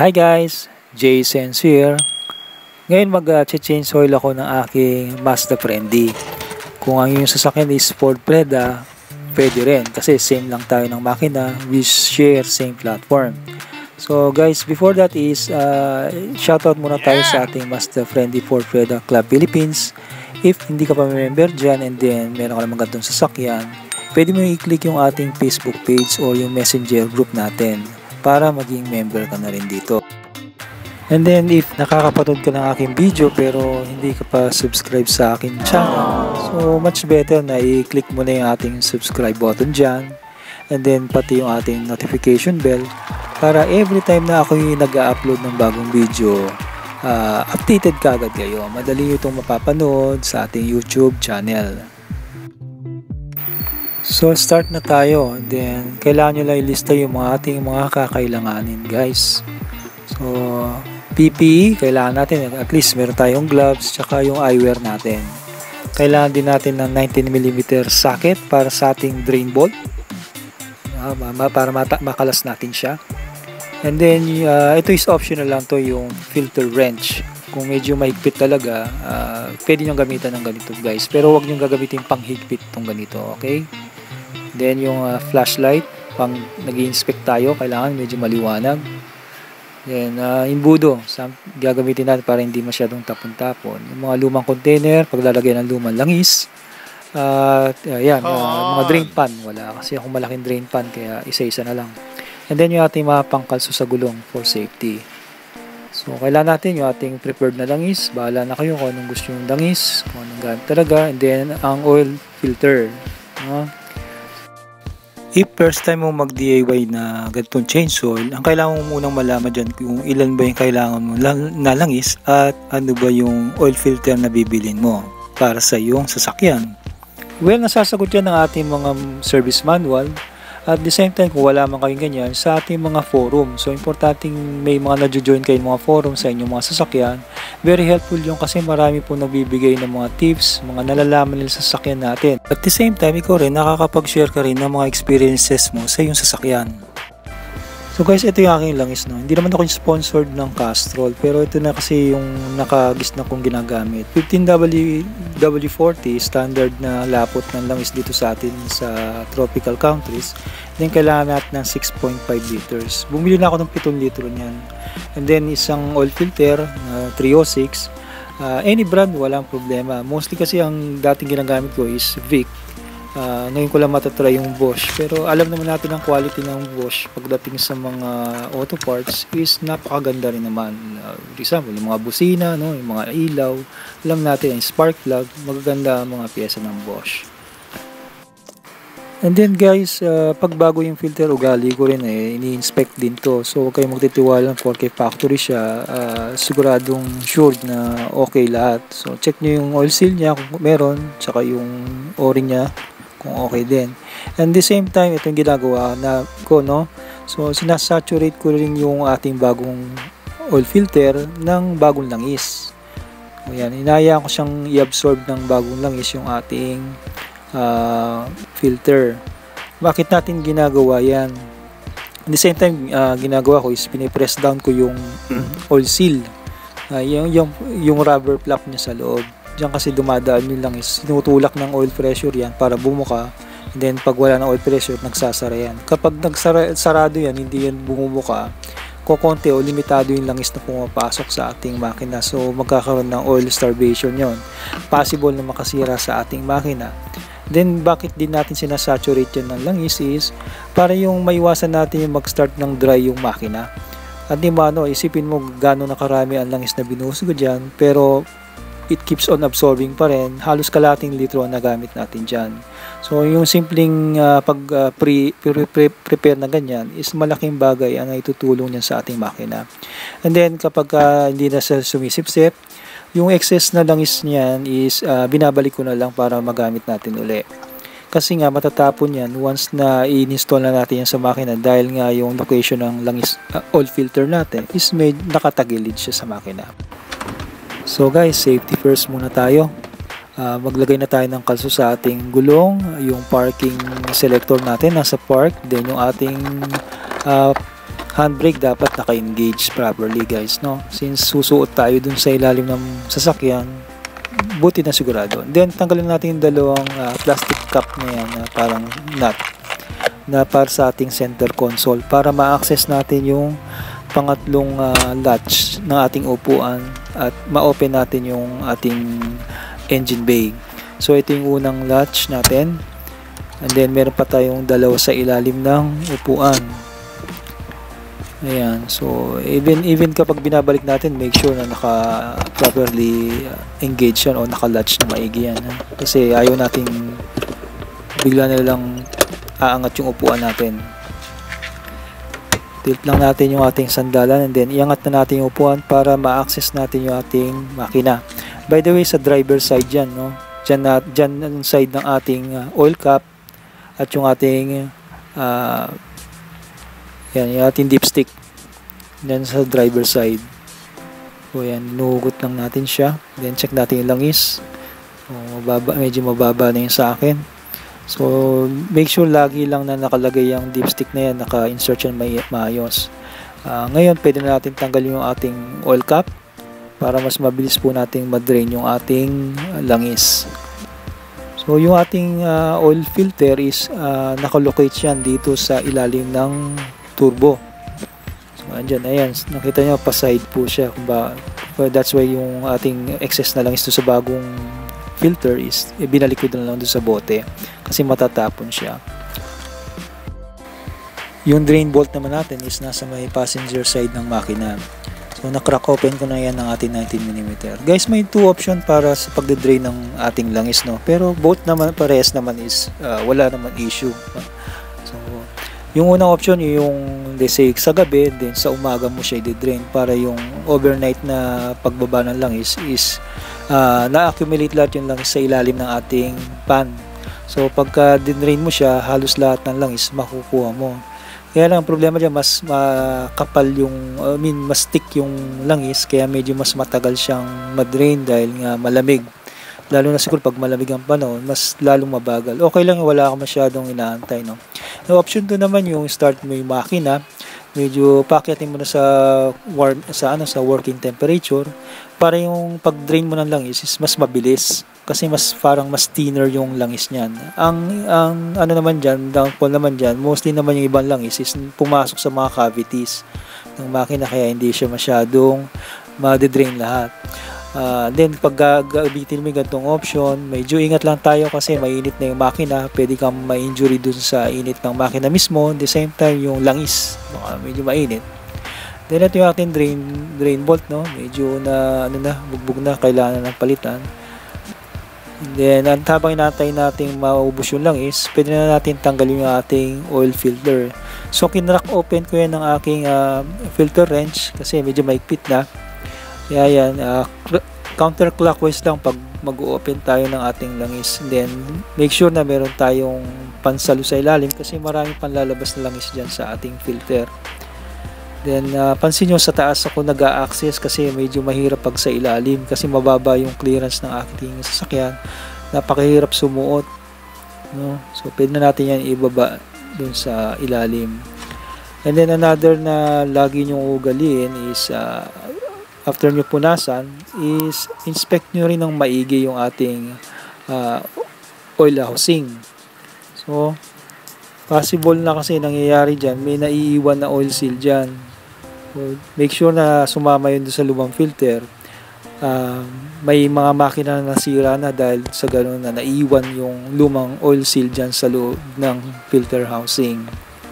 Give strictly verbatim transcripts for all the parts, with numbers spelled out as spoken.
Hi guys, Jason here. Ngayon mag-change uh, oil ako ng aking Mazda Friendee. Kung ang yung sasakyan is Ford Preda, pwede rin kasi same lang tayo ng makina, we share same platform. So guys, before that is uh, shoutout muna tayo sa ating Mazda Friendee Ford Preda Club Philippines. If hindi ka pa member dyan and then meron ka naman ganitong sasakyan, pwede mo i-click yung ating Facebook page o yung messenger group natin para maging member ka na rin dito. And then if nakakapanood ka ng aking video pero hindi ka pa subscribe sa aking channel, so much better na i-click mo na yung ating subscribe button dyan. And then pati yung ating notification bell para every time na ako yung nag-upload ng bagong video, uh, updated ka agad kayo. Madali nyo itong mapapanood sa ating YouTube channel. So start na tayo, and then kailangan nyo lang ilista yung mga ating mga kakailanganin guys. So P P E, kailangan natin at least meron tayong gloves tsaka yung eyewear natin. Kailangan din natin ng nineteen millimeter socket para sa ating drain bolt, uh, para makalas natin siya. And then uh, ito is optional lang to, yung filter wrench. Kung medyo mahigpit talaga, uh, pwede nyo gamitan ng ganito guys, pero huwag nyo gagamitin pang higpit tong ganito, okay? Then yung uh, flashlight, pang nag-i-inspect tayo, kailangan medyo maliwanag. Then uh, imbudo, gagamitin natin para hindi masyadong tapon-tapon. Yung mga lumang container, paglalagay ng lumang langis. Uh, ayan, uh, mga drain pan, wala kasi akong malaking drain pan, kaya isa-isa na lang. And then yung ating mga pangkalso sa gulong for safety. So kailangan natin yung ating prepared na langis. Bahala na kayo kung anong gusto yung langis, kung anong gamit talaga. And then ang oil filter. Uh, If first time mo mag-D I Y na ganitong change oil, ang kailangan mo munang malaman dyan kung ilan ba yung kailangan mo na langis at ano ba yung oil filter na bibilin mo para sa iyong sasakyan. Well, nasasagot yan ng ating mga service manual. At the same time, kung wala man kayong ganyan, sa ating mga forum. So, importanteng may mga nadjo-join kayong mga forum sa inyong mga sasakyan. Very helpful yung kasi marami po nagbibigay ng mga tips, mga nalalaman nila sa sasakyan natin. At the same time, ikaw rin nakakapag-share ka rin ng mga experiences mo sa iyong sasakyan. So guys, ito yung aking langis, no. Hindi naman ako sponsored ng Castrol, pero ito na kasi yung nakagis na kong ginagamit. fifteen W forty, standard na lapot ng langis dito sa atin sa tropical countries. Then kailangan natin ng six point five liters. Bumili na ako ng pitong litro niyan. And then isang oil filter na uh, three oh six. Uh, any brand, walang problema. Mostly kasi ang dating ginagamit ko is Vic. Uh, ngayon ko lang matatry yung Bosch, pero alam naman natin ang quality ng Bosch pagdating sa mga auto parts is napakaganda rin naman. Uh, for example, yung mga busina, no, yung mga ilaw, alam natin yung spark plug, magaganda ang mga pyesa ng Bosch. And then guys, uh, pag bago yung filter, ugali ko rin eh, ini-inspect din to. So huwag kayong magtitiwala porque factory siya, uh, siguradong sure na okay lahat. So check nyo yung oil seal niya kung meron, tsaka yung o-ring niya kung okay din. And the same time, ito yung ginagawa na ko, no? So, sinasaturate ko rin yung ating bagong oil filter ng bagong langis. Ayan, inayaan ko siyang i-absorb ng bagong langis yung ating uh, filter. Bakit natin ginagawa yan? At the same time, uh, ginagawa ko is pinipress down ko yung oil seal. Uh, yung, yung, yung rubber flap niya sa loob. Diyan kasi dumadaan yung langis, tinutulak ng oil pressure yan para bumuka, and then pag wala ng oil pressure, nagsasara yan. Kapag nagsarado yan, hindi yan bumubuka, kukonti o limitado yung langis na pumapasok sa ating makina, so magkakaroon ng oil starvation yon. Possible na makasira sa ating makina. Then bakit din natin sinasaturate yan ng langis is para yung maiwasan natin yung mag-start ng dry yung makina. At di ba, no, isipin mo gano'n na karami ang langis na binusog dyan, pero it keeps on absorbing pa rin, halos kalating litro ang nagamit natin dyan. So yung simpleng uh, pag uh, pre, pre, pre, prepare na ganyan is malaking bagay ang itutulong niyan sa ating makina. And then kapag uh, hindi na sa sumisipsip, yung excess na langis niyan is uh, binabalik ko na lang para magamit natin uli. Kasi nga matatapon yan once na i-install na natin yan sa makina, dahil nga yung location ng langis uh, oil filter natin is made nakatagilid siya sa makina. So guys, safety first muna tayo. Uh, maglagay na tayo ng kalso sa ating gulong, yung parking selector natin nasa park, then yung ating uh, handbrake dapat naka-engage properly guys, no? Since susuot tayo dun sa ilalim ng sasakyan, buti na sigurado. Then tanggalin natin yung dalawang uh, plastic cup na yan, uh, parang nut na para sa ating center console para ma-access natin yung pangatlong uh, latch ng ating upuan at ma-open natin yung ating engine bay. So ito yung unang latch natin, and then meron pa tayong dalawa sa ilalim ng upuan. Ayan, so even even kapag binabalik natin, make sure na naka properly engage yan o naka latch na maigi yan, ha? Kasi ayaw nating bigla na lang aangat yung upuan natin. Tilt lang natin yung ating sandalan and then iangat na natin yung upuan para ma-access natin yung ating makina. By the way, sa driver side yan, no? Diyan, na, diyan ang side ng ating uh, oil cap at yung ating uh, yan, yung ating dipstick. Yan sa driver side. So yan, nuhugot lang natin siya. Then check natin yung langis. So, mababa, medyo mababa na yung sa akin. So, make sure lagi lang na nakalagay yung dipstick na yan, naka-insert yan may maayos. Uh, ngayon, pwede na natin tanggalin yung ating oil cap para mas mabilis po nating madrain yung ating langis. So, yung ating uh, oil filter is uh, nakalocate yan dito sa ilalim ng turbo. So, andyan, ayan, nakita nyo, pa-side po siya. Kumba, that's why yung ating excess na langis doon sa bagong filter is eh, binalik ko na lang doon sa bote kasi matatapon siya. Yung drain bolt naman natin is nasa may passenger side ng makina. So na-crack open ko na yan ng ating nineteen millimeter. Guys, may two option para sa pagde-drain ng ating langis, no? Pero both naman parehas naman is uh, wala naman issue. So yung unang option yung let's say sa gabi, then sa umaga mo siya i-drain para yung overnight na pagbaba ng langis is Uh, na-accumulate lahat yung langis sa ilalim ng ating pan. So pagka din-drain mo siya, halos lahat ng langis makukuha mo. Kaya lang ang problema dyan, mas makapal yung, I mean, mas thick yung langis, kaya medyo mas matagal siyang madrain dahil nga malamig. Lalo na siguro pag malamig ang panahon, mas lalong mabagal. Okay lang, wala ka masyadong inaantay, no? Yung option two naman yung start mo yung makina, medyo pakyatin mo na sa warm sa ano sa working temperature para yung pag-drain mo ng langis is mas mabilis kasi mas parang mas thinner yung langis niyan. Ang ang ano naman diyan, downfall naman diyan, mostly naman yung ibang langis is pumasok sa mga cavities ng makina kaya hindi siya masyadong ma-drain lahat. Uh, then pag gagamitin mo yung ganitong option, medyo ingat lang tayo kasi mainit na yung makina, pwede kang ma-injury dun sa init ng makina mismo. At the same time yung langis baka medyo mainit. Then ito yung ating drain, drain bolt, no? Medyo na ano na, bugbog na, kailangan ng palitan. And then at habang inatay natin maubos yung langis, pwede na natin tanggalin yung ating oil filter. So kinrack open ko yan ng aking uh, filter wrench kasi medyo maigpit na. Kaya yan, uh, counterclockwise lang pag mag-open tayo ng ating langis. And then, make sure na meron tayong pansalo sa ilalim kasi marami pang lalabas na langis dyan sa ating filter. Then, uh, pansin nyo sa taas ako nag-a-access kasi medyo mahirap pag sa ilalim kasi mababa yung clearance ng ating sasakyan. Napakahirap sumuot, no? So, pwede na natin yan ibaba dun sa ilalim. And then, another na lagi nyo ugaliin is uh, after nyo punasan is inspect nyo rin ng maigi yung ating uh, oil housing. So possible na kasi nangyayari dyan, may naiiwan na oil seal dyan. So, make sure na sumama yun sa lumang filter. Uh, may mga makina na nasira na dahil sa gano'n na naiiwan yung lumang oil seal dyan sa loob ng filter housing.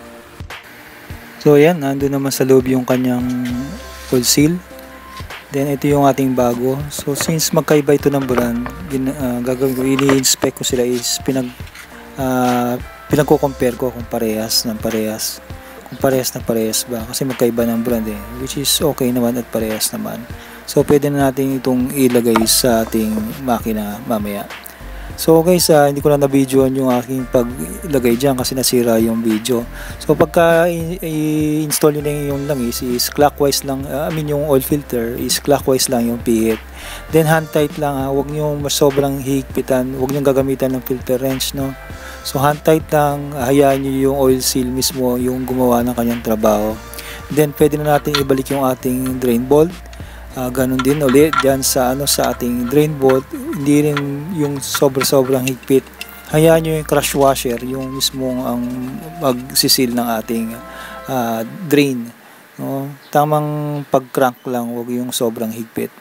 So yan, nandun naman sa loob yung kanyang oil seal. Then ito yung ating bago. So since magkaiba ito ng brand, uh, gagawin ko, ini-inspect ko sila is pinag uh, pinagko-compare ko kung parehas ng parehas. Kung parehas na parehas ba kasi magkaiba ng brand eh, which is okay naman at parehas naman. So pwede na natin itong ilagay sa ating makina mamaya. So guys, uh, hindi ko na na-videoan yung aking paglagay dyan kasi nasira yung video. So pagka i-install nyo na yung langis is clockwise lang, uh, I mean yung oil filter is clockwise lang yung pihit. Then hand tight lang, ha, huwag nyo sobrang higpitan, huwag nyo gagamitan ng filter wrench, no. So hand tight lang, hayaan nyo yung oil seal mismo yung gumawa ng kanyang trabaho. Then pwede na natin ibalik yung ating drain bolt. Uh, ganun din ulit dyan sa ano sa ating drain bolt, hindi rin yung sobra-sobrang higpit. Hayaan nyo yung crush washer, yung mismong ang magsisil ng ating uh, drain. No? Tamang pag-crank lang, wag yung sobrang higpit.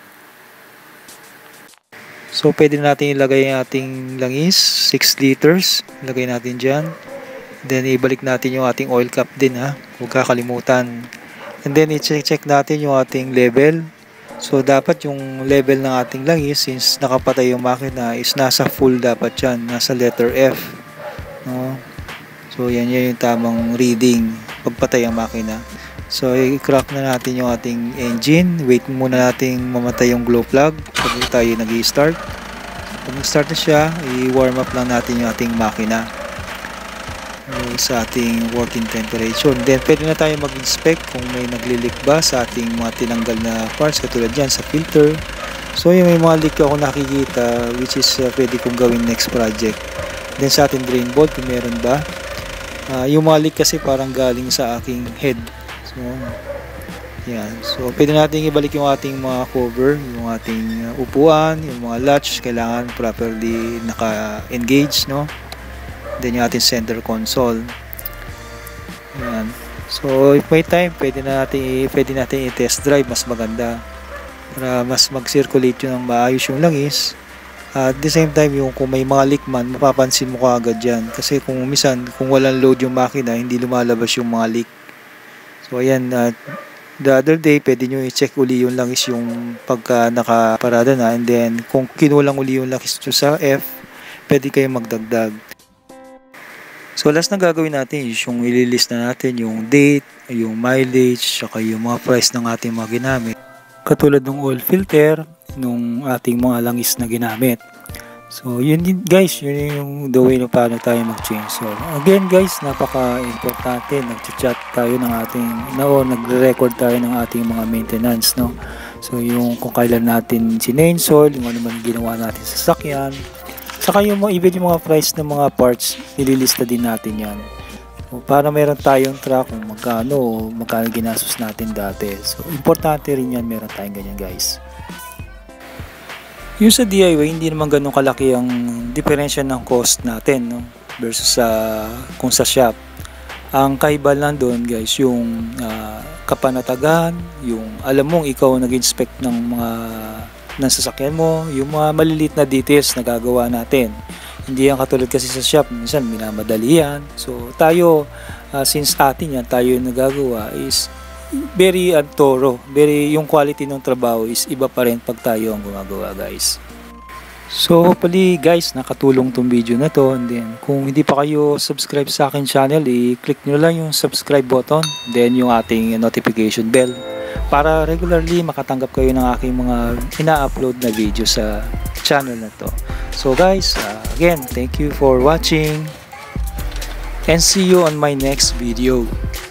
So pwede natin ilagay yung ating langis, six liters. Ilagay natin dyan. Then ibalik natin yung ating oil cap din, ha. Huwag kakalimutan. And then i-check natin yung ating level. So dapat yung level ng ating langis, since nakapatay yung makina, is nasa full dapat yan. Nasa letter F. No? So yan, yan yung tamang reading pagpatay ang makina. So i-crack na natin yung ating engine. Wait muna natin mamatay yung glow plug pag tayo nag-i-start. Pag nag-start na siya, i-warm up lang natin yung ating makina sa ating working temperature. Then pwede na tayo mag-inspect kung may nagli-leak ba sa ating mga tinanggal na parts, katulad dyan sa filter. So yung may mga leak ako nakikita, which is uh, pwede kong gawin next project. Then sa ating drain bolt, kung meron ba. Uh, yung mga leak kasi parang galing sa aking head. So yan. So pwede natin ibalik yung ating mga cover, yung ating uh, upuan, yung mga latch, kailangan properly naka-engage, no? Then yung ating center console. Yan. So if may time, pwede na natin pwede natin i-test drive, mas maganda para mas mag-circulate yun ng maayos yung langis. Uh, at the same time, yung kung may mga leak man, mapapansin mo kaagad yan. Kasi kung minsan, kung walang load yung makina, hindi lumalabas yung mga leak. So ayan, uh, the other day, pwede nyo i-check uli yung langis yung pagka nakaparada na. And then kung kinulang uli yung langis nyo sa F, pwede kayong magdagdag. So last na gagawin natin is yung ililist na natin yung date, yung mileage, saka yung mga price ng ating mga ginamit. Katulad ng oil filter, nung ating mga langis na ginamit. So yun din guys, yun yung the way na paano tayo mag-change. So again guys, napaka-importante, nag-chat tayo ng ating, no, nagre-record tayo ng ating mga maintenance, no. So yung kung kailan natin sinensol, yung ano man ginawa natin sa sasakyan. Saka yung mga even yung mga price ng mga parts, nililista din natin yan. So, para meron tayong track kung magkano, magkano ginastos natin dati. So, importante rin yan, meron tayong ganyan guys. Yung sa D I Y, hindi naman ganun kalaki ang diferensya ng cost natin, no? Versus sa uh, kung sa shop. Ang kaiba lang doon guys, yung uh, kapanatagan, yung alam mong ikaw nag-inspect ng mga ng sasakyan mo, yung mga maliliit na details na gagawa natin. Hindi yan katulad kasi sa shop, minsan minamadali yan. So tayo, uh, since atin yan, tayo yung nagagawa, is very uh, thorough, very, yung quality ng trabaho is iba pa rin pag tayo ang gumagawa guys. So hopefully guys, nakatulong tong video na to. And then kung hindi pa kayo subscribe sa akin channel, i-click nyo lang yung subscribe button, then yung ating notification bell, para regularly makatanggap kayo ng aking mga ina-upload na video sa channel na to. So guys, uh, again, thank you for watching and see you on my next video.